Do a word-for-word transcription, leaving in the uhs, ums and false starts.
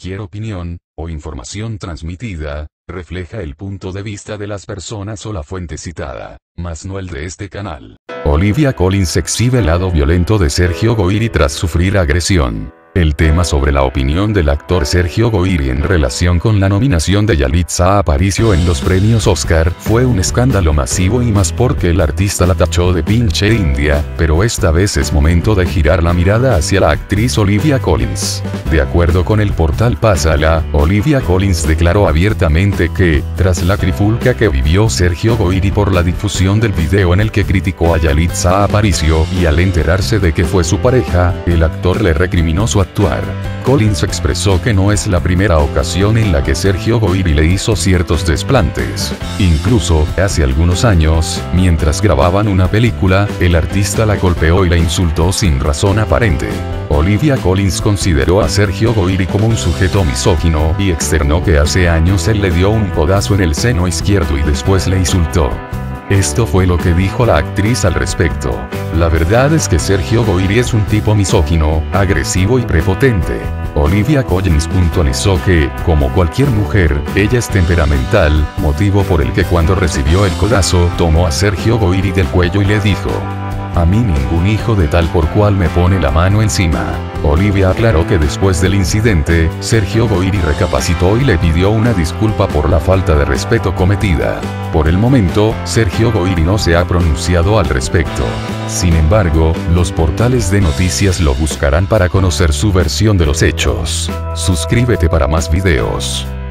cualquier opinión, o información transmitida, refleja el punto de vista de las personas o la fuente citada, mas no el de este canal. Olivia Collins exhibe el lado violento de Sergio Goyri tras sufrir agresión. El tema sobre la opinión del actor Sergio Goyri en relación con la nominación de Yalitza Aparicio en los premios Oscar fue un escándalo masivo, y más porque el artista la tachó de pinche india, pero esta vez es momento de girar la mirada hacia la actriz Olivia Collins. De acuerdo con el portal Pásala, Olivia Collins declaró abiertamente que, tras la trifulca que vivió Sergio Goyri por la difusión del video en el que criticó a Yalitza Aparicio, y al enterarse de que fue su pareja, el actor le recriminó su actuar. Collins expresó que no es la primera ocasión en la que Sergio Goyri le hizo ciertos desplantes. Incluso, hace algunos años, mientras grababan una película, el artista la golpeó y la insultó sin razón aparente. Olivia Collins consideró a Sergio Goyri como un sujeto misógino y externó que hace años él le dio un codazo en el seno izquierdo y después le insultó. Esto fue lo que dijo la actriz al respecto. La verdad es que Sergio Goyri es un tipo misógino, agresivo y prepotente. Olivia Collins puntualizó que, como cualquier mujer, ella es temperamental, motivo por el que cuando recibió el codazo tomó a Sergio Goyri del cuello y le dijo: "A mí ningún hijo de tal por cual me pone la mano encima". Olivia aclaró que después del incidente, Sergio Goyri recapacitó y le pidió una disculpa por la falta de respeto cometida. Por el momento, Sergio Goyri no se ha pronunciado al respecto. Sin embargo, los portales de noticias lo buscarán para conocer su versión de los hechos. Suscríbete para más videos.